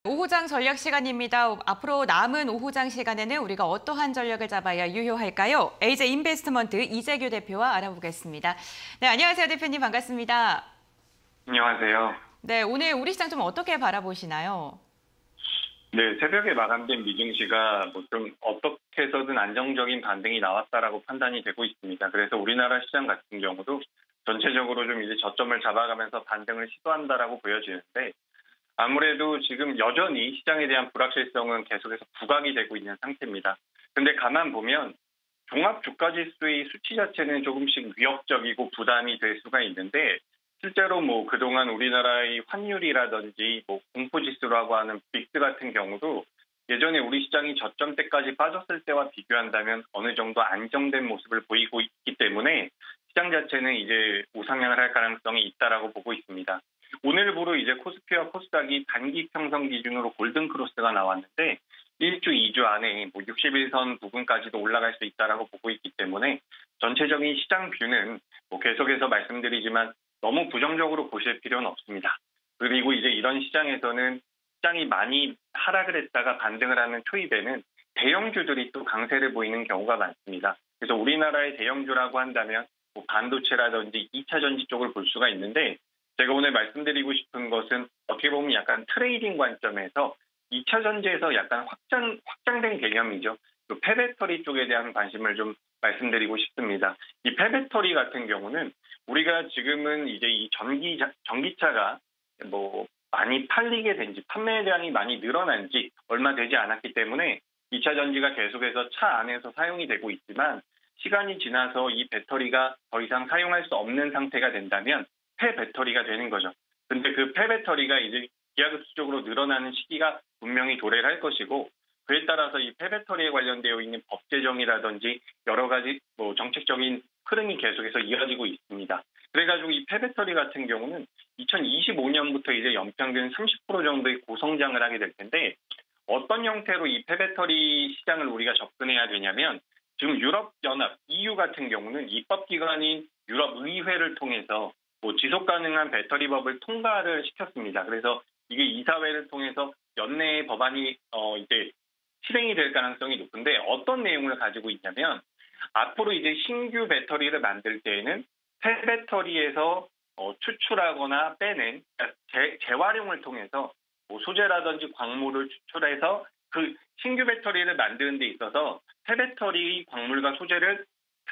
오후장 전략 시간입니다. 앞으로 남은 오후장 시간에는 우리가 어떠한 전략을 잡아야 유효할까요? 에이제 인베스트먼트 이재규 대표와 알아보겠습니다. 네, 안녕하세요, 대표님. 반갑습니다. 안녕하세요. 네, 오늘 우리 시장 좀 어떻게 바라보시나요? 네, 새벽에 마감된 미증시가 좀 어떻게 해서든 안정적인 반등이 나왔다라고 판단이 되고 있습니다. 그래서 우리나라 시장 같은 경우도 전체적으로 좀 이제 저점을 잡아가면서 반등을 시도한다라고 보여지는데, 아무래도 지금 여전히 시장에 대한 불확실성은 계속해서 부각이 되고 있는 상태입니다. 근데 가만 보면 종합 주가지수의 수치 자체는 조금씩 위협적이고 부담이 될 수가 있는데, 실제로 그동안 우리나라의 환율이라든지 공포지수라고 하는 빅스 같은 경우도 예전에 우리 시장이 저점 때까지 빠졌을 때와 비교한다면 어느 정도 안정된 모습을 보이고 있기 때문에 시장 자체는 이제 우상향을 할 가능성이 있다라고 보고 있습니다. 오늘부로 이제 코스피와 코스닥이 단기 평선 기준으로 골든 크로스가 나왔는데 1주, 2주 안에 61선 부근까지도 올라갈 수 있다라고 보고 있기 때문에 전체적인 시장 뷰는 계속해서 말씀드리지만 너무 부정적으로 보실 필요는 없습니다. 그리고 이제 이런 시장에서는 시장이 많이 하락을 했다가 반등을 하는 초입에는 대형주들이 또 강세를 보이는 경우가 많습니다. 그래서 우리나라의 대형주라고 한다면 반도체라든지 2차 전지 쪽을 볼 수가 있는데, 제가 오늘 말씀드리고 싶은 것은 어떻게 보면 약간 트레이딩 관점에서 2차 전지에서 약간 확장된 개념이죠. 또 폐배터리 쪽에 대한 관심을 좀 말씀드리고 싶습니다. 이 폐배터리 같은 경우는 우리가 지금은 이제 이 전기차가 많이 팔리게 된 지, 판매량이 많이 늘어난 지 얼마 되지 않았기 때문에 2차 전지가 계속해서 차 안에서 사용이 되고 있지만, 시간이 지나서 이 배터리가 더 이상 사용할 수 없는 상태가 된다면 폐배터리가 되는 거죠. 근데 그 폐배터리가 이제 기하급수적으로 늘어나는 시기가 분명히 도래를 할 것이고, 그에 따라서 이 폐배터리에 관련되어 있는 법 제정이라든지 여러 가지 정책적인 흐름이 계속해서 이어지고 있습니다. 그래가지고 이 폐배터리 같은 경우는 2025년부터 이제 연평균 30% 정도의 고성장을 하게 될 텐데, 어떤 형태로 이 폐배터리 시장을 우리가 접근해야 되냐면, 지금 유럽연합, EU 같은 경우는 입법기관인 유럽의회를 통해서 지속가능한 배터리법을 통과를 시켰습니다. 그래서 이게 이사회를 통해서 연내에 법안이 이제 실행이 될 가능성이 높은데, 어떤 내용을 가지고 있냐면, 앞으로 이제 신규 배터리를 만들 때에는 폐배터리에서 추출하거나 빼낸 재활용을 통해서 소재라든지 광물을 추출해서 그 신규 배터리를 만드는 데 있어서 폐배터리 광물과 소재를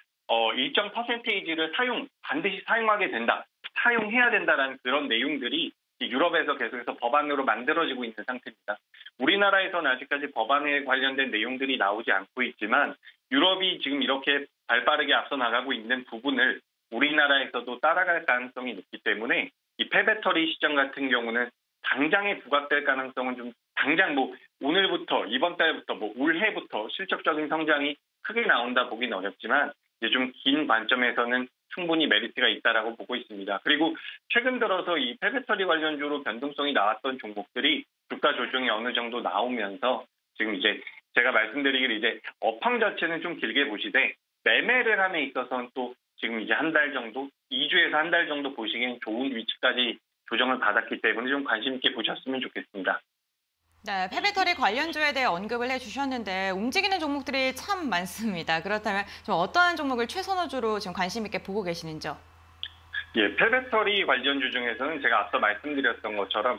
일정 퍼센테이지를 반드시 사용하게 된다, 사용해야 된다라는 그런 내용들이 유럽에서 계속해서 법안으로 만들어지고 있는 상태입니다. 우리나라에서는 아직까지 법안에 관련된 내용들이 나오지 않고 있지만, 유럽이 지금 이렇게 발빠르게 앞서 나가고 있는 부분을 우리나라에서도 따라갈 가능성이 높기 때문에 이 폐배터리 시장 같은 경우는 당장에 부각될 가능성은 좀 당장 오늘부터, 이번 달부터, 올해부터 실적적인 성장이 크게 나온다 보기는 어렵지만, 이제 좀 긴 관점에서는 충분히 메리트가 있다라고 보고 있습니다. 그리고 최근 들어서 이 폐배터리 관련주로 변동성이 나왔던 종목들이 주가 조정이 어느 정도 나오면서 지금 이제 제가 말씀드리기를 이제 업황 자체는 좀 길게 보시되, 매매를 함에 있어서는 또 지금 이제 한 달 정도, 2주에서 한 달 정도 보시기엔 좋은 위치까지 조정을 받았기 때문에 좀 관심 있게 보셨으면 좋겠습니다. 네, 폐배터리 관련주에 대해 언급을 해주셨는데 움직이는 종목들이 참 많습니다. 그렇다면 좀 어떠한 종목을 최선호주로 지금 관심 있게 보고 계시는지요? 예, 폐배터리 관련주 중에서는 제가 앞서 말씀드렸던 것처럼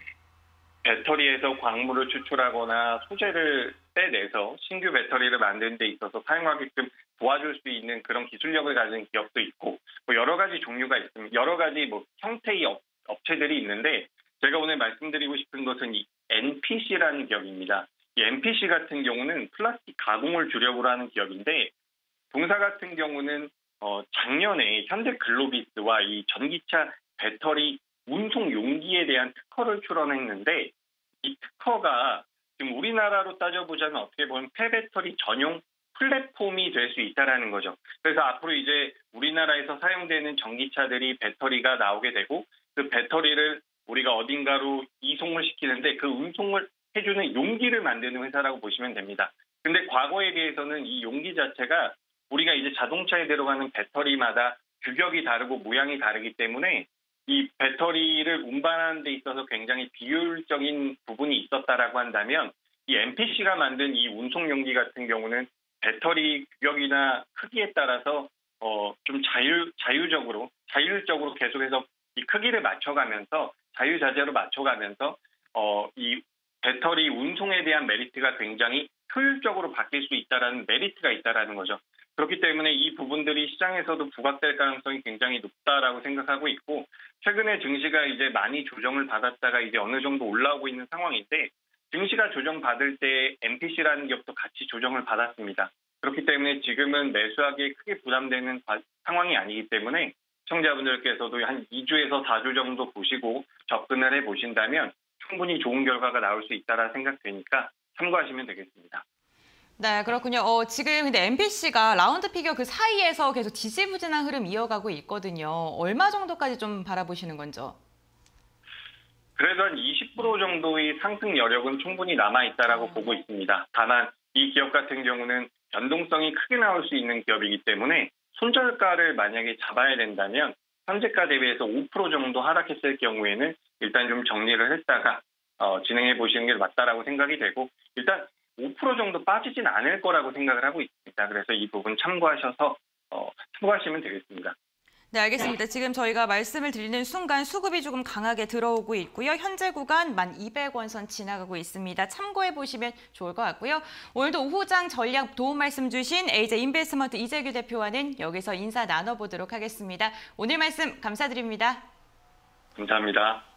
배터리에서 광물을 추출하거나 소재를 빼내서 신규 배터리를 만드는 데 있어서 사용하게끔 도와줄 수 있는 그런 기술력을 가진 기업도 있고, 여러 가지 종류가 있습니다. 여러 가지 형태의 업체들이 있는데, 제가 오늘 말씀드리고 싶은 것은 이 NPC라는 기업입니다. 이 NPC 같은 경우는 플라스틱 가공을 주력으로 하는 기업인데, 동사 같은 경우는 작년에 현대글로비스와 이 전기차 배터리 운송 용기에 대한 특허를 출원했는데, 이 특허가 지금 우리나라로 따져보자면 어떻게 보면 폐배터리 전용 플랫폼이 될 수 있다라는 거죠. 그래서 앞으로 이제 우리나라에서 사용되는 전기차들이 배터리가 나오게 되고, 그 배터리를 우리가 어딘가로 이송을 시키는데 그 운송을 해주는 용기를 만드는 회사라고 보시면 됩니다. 근데 과거에 비해서는 이 용기 자체가 우리가 이제 자동차에 들어가는 배터리마다 규격이 다르고 모양이 다르기 때문에 이 배터리를 운반하는 데 있어서 굉장히 비효율적인 부분이 있었다라고 한다면 이 MPC가 만든 이 운송 용기 같은 경우는 배터리 규격이나 크기에 따라서 좀 자율적으로 계속해서 이 크기를 맞춰가면서 자유자재로 맞춰가면서 이 배터리 운송에 대한 메리트가 굉장히 효율적으로 바뀔 수 있다라는 메리트가 있다라는 거죠. 그렇기 때문에 이 부분들이 시장에서도 부각될 가능성이 굉장히 높다라고 생각하고 있고, 최근에 증시가 이제 많이 조정을 받았다가 이제 어느 정도 올라오고 있는 상황인데, 증시가 조정받을 때 MPC라는 기업도 같이 조정을 받았습니다. 그렇기 때문에 지금은 매수하기에 크게 부담되는 상황이 아니기 때문에 시청자분들께서도 한 2주에서 4주 정도 보시고 접근을 해보신다면 충분히 좋은 결과가 나올 수 있다라 생각되니까 참고하시면 되겠습니다. 네, 그렇군요. 지금 근데 MPC가 라운드 피겨 그 사이에서 계속 지지부진한 흐름 이어가고 있거든요. 얼마 정도까지 좀 바라보시는 건죠? 그래도 한 20% 정도의 상승 여력은 충분히 남아있다라고 보고 있습니다. 다만 이 기업 같은 경우는 변동성이 크게 나올 수 있는 기업이기 때문에 손절가를 만약에 잡아야 된다면 현재가 대비해서 5% 정도 하락했을 경우에는 일단 좀 정리를 했다가 진행해 보시는 게 맞다라고 생각이 되고, 일단 5% 정도 빠지진 않을 거라고 생각을 하고 있습니다. 그래서 이 부분 참고하셔서 참고하시면 되겠습니다. 네, 알겠습니다. 지금 저희가 말씀을 드리는 순간 수급이 조금 강하게 들어오고 있고요. 현재 구간 1,200원 선 지나가고 있습니다. 참고해 보시면 좋을 것 같고요. 오늘도 오후장 전략 도움 말씀 주신 AJ 인베스트먼트 이재규 대표와는 여기서 인사 나눠보도록 하겠습니다. 오늘 말씀 감사드립니다. 감사합니다.